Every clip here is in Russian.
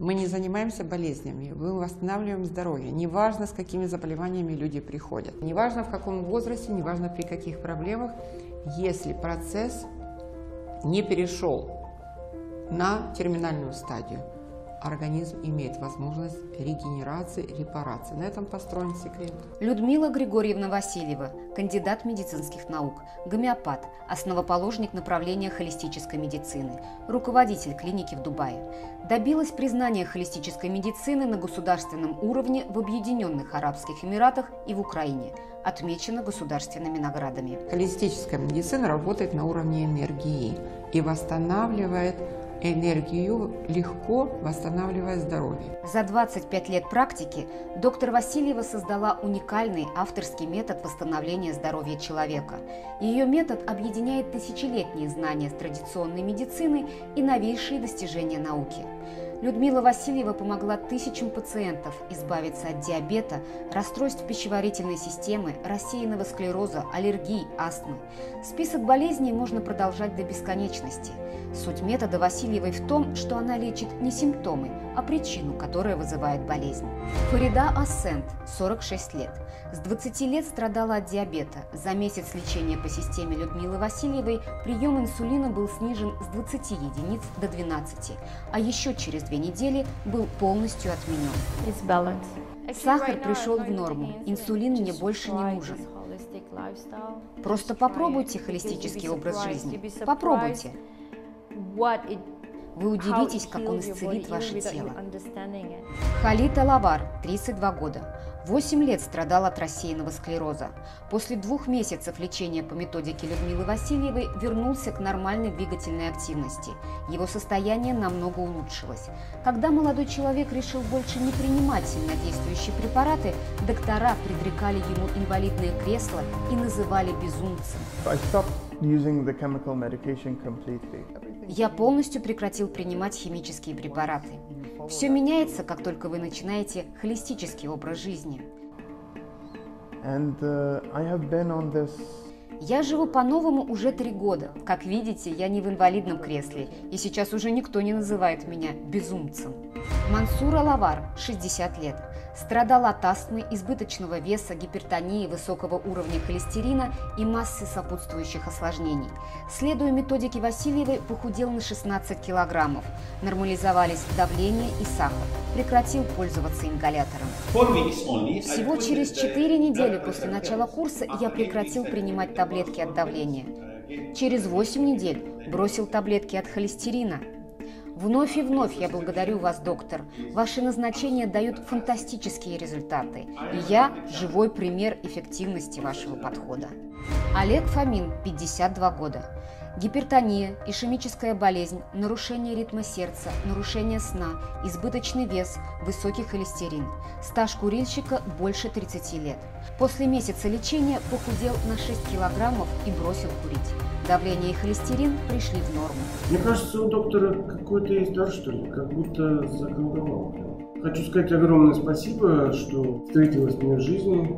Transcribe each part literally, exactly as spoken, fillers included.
Мы не занимаемся болезнями, мы восстанавливаем здоровье. Неважно, с какими заболеваниями люди приходят. Неважно, в каком возрасте, неважно, при каких проблемах, если процесс не перешел на терминальную стадию, организм имеет возможность регенерации, репарации. На этом построен секрет. Людмила Григорьевна Васильева, кандидат медицинских наук, гомеопат, основоположник направления холистической медицины, руководитель клиники в Дубае. Добилась признания холистической медицины на государственном уровне в Объединенных Арабских Эмиратах и в Украине. Отмечена государственными наградами. Холистическая медицина работает на уровне энергии и восстанавливает энергию, легко восстанавливая здоровье. За двадцать пять лет практики доктор Васильева создала уникальный авторский метод восстановления здоровья человека. Ее метод объединяет тысячелетние знания традиционной медицины и новейшие достижения науки. Людмила Васильева помогла тысячам пациентов избавиться от диабета, расстройств пищеварительной системы, рассеянного склероза, аллергий, астмы. Список болезней можно продолжать до бесконечности. Суть метода Васильевой в том, что она лечит не симптомы, а причину, которая вызывает болезнь. Фарида Ассент, сорок шесть лет. С двадцати лет страдала от диабета. За месяц лечения по системе Людмилы Васильевой прием инсулина был снижен с двадцати единиц до двенадцати, а еще через две недели был полностью отменен. Сахар пришел в норму, инсулин мне больше не нужен. Просто попробуйте холистический образ жизни. Попробуйте. Вы удивитесь, как он исцелит ваше тело. Халид Алавар, тридцать два года. восемь лет страдал от рассеянного склероза. После двух месяцев лечения по методике Людмилы Васильевой вернулся к нормальной двигательной активности. Его состояние намного улучшилось. Когда молодой человек решил больше не принимать сильнодействующие препараты, доктора предрекали ему инвалидное кресло и называли безумцем. Я полностью прекратил принимать химические препараты. Все меняется, как только вы начинаете холистический образ жизни. And, uh, I have been on this... Я живу по-новому уже три года. Как видите, я не в инвалидном кресле, и сейчас уже никто не называет меня безумцем. Мансур Алавар, шестьдесят лет. Страдал от астмы, избыточного веса, гипертонии, высокого уровня холестерина и массы сопутствующих осложнений. Следуя методике Васильевой, похудел на шестнадцать килограммов. Нормализовались давление и сахар. Прекратил пользоваться ингалятором. Всего через четыре недели после начала курса я прекратил принимать таблетки от давления. Через восемь недель бросил таблетки от холестерина. Вновь и вновь я благодарю вас, доктор. Ваши назначения дают фантастические результаты. И я – живой пример эффективности вашего подхода. Олег Фомин, пятьдесят два года. Гипертония, ишемическая болезнь, нарушение ритма сердца, нарушение сна, избыточный вес, высокий холестерин. Стаж курильщика больше тридцати лет. После месяца лечения похудел на шесть килограммов и бросил курить. Давление и холестерин пришли в норму. Мне кажется, у доктора какой-то есть дар, что ли, как будто заколдовал. Хочу сказать огромное спасибо, что встретилась мне в жизни.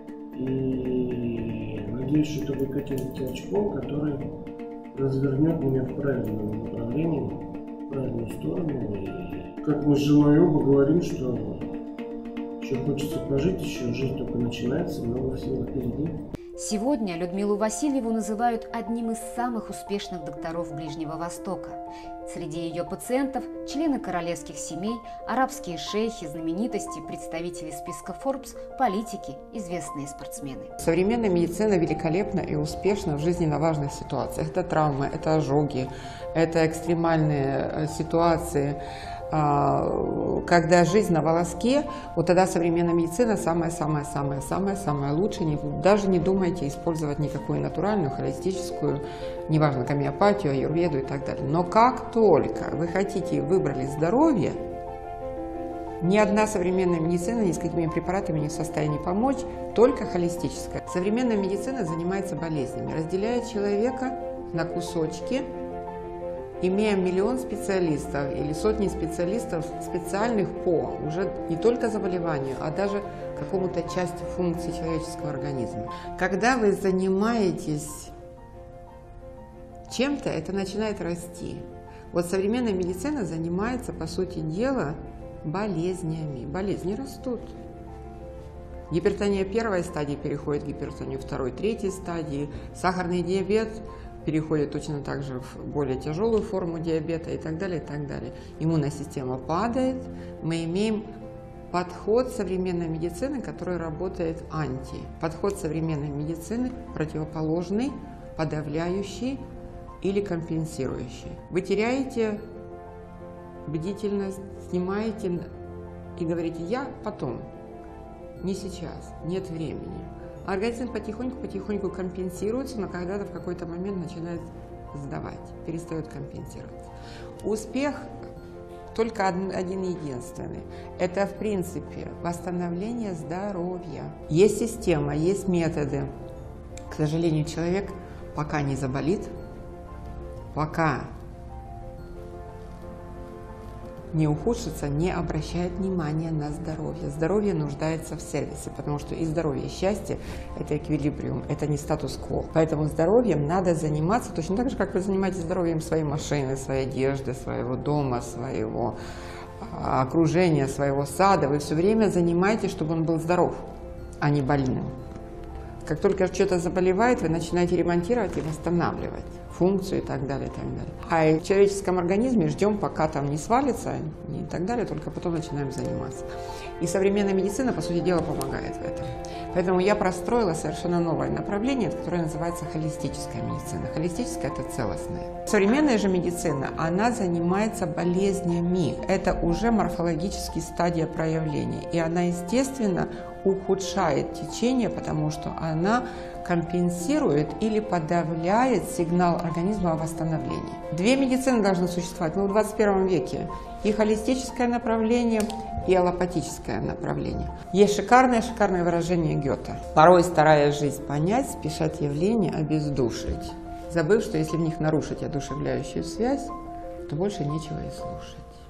И надеюсь, что это будет каким-то толчком, который развернет меня в правильном направлении, в правильную сторону. И как мы с женой оба говорим, что еще хочется пожить, еще жизнь только начинается, много всего впереди. Сегодня Людмилу Васильеву называют одним из самых успешных докторов Ближнего Востока. Среди ее пациентов – члены королевских семей, арабские шейхи, знаменитости, представители списка Forbes, политики, известные спортсмены. Современная медицина великолепна и успешна в жизненно важных ситуациях. Это травмы, это ожоги, это экстремальные ситуации. Когда жизнь на волоске, вот тогда современная медицина самая-самая-самая-самая-самая лучшая. Даже не думайте использовать никакую натуральную, холистическую, неважно, гомеопатию, аюрведу и так далее. Но как только вы хотите, выбрали здоровье, ни одна современная медицина ни с какими препаратами не в состоянии помочь, только холистическая. Современная медицина занимается болезнями, разделяет человека на кусочки, имея миллион специалистов или сотни специалистов, специальных по уже не только заболеванию, а даже какому-то части функции человеческого организма. Когда вы занимаетесь чем-то, это начинает расти. Вот современная медицина занимается, по сути дела, болезнями. Болезни растут. Гипертония первой стадии переходит в гипертонию второй, третьей стадии. Сахарный диабет переходит точно так же в более тяжелую форму диабета и так далее, и так далее. Иммунная система падает. Мы имеем подход современной медицины, который работает анти. Подход современной медицины противоположный, подавляющий или компенсирующий. Вы теряете бдительность, снимаете и говорите «я потом», не сейчас, нет времени. Организм потихоньку-потихоньку компенсируется, но когда-то в какой-то момент начинает сдавать, перестает компенсироваться. Успех только один единственный. Это, в принципе, восстановление здоровья. Есть система, есть методы. К сожалению, человек пока не заболит, пока не ухудшится, не обращает внимания на здоровье. Здоровье нуждается в сервисе, потому что и здоровье, и счастье – это эквилибриум, это не статус-кво. Поэтому здоровьем надо заниматься точно так же, как вы занимаетесь здоровьем своей машины, своей одежды, своего дома, своего окружения, своего сада. Вы все время занимаетесь, чтобы он был здоров, а не больным. Как только что-то заболевает, вы начинаете ремонтировать и восстанавливать функцию и так далее, и так далее. А в человеческом организме ждем, пока там не свалится и так далее, только потом начинаем заниматься. И современная медицина, по сути дела, помогает в этом. Поэтому я простроила совершенно новое направление, которое называется холистическая медицина. Холистическая – это целостная. Современная же медицина, она занимается болезнями. Это уже морфологические стадии проявления. И она, естественно, ухудшает течение, потому что она компенсирует или подавляет сигнал организма о восстановлении. Две медицины должны существовать, но в двадцать первом веке и холистическое направление, и аллопатическое направление. Есть шикарное-шикарное выражение Гёте. Порой, стараясь жизнь понять, спешат явления обездушить, забыв, что если в них нарушить одушевляющую связь, то больше нечего и слушать.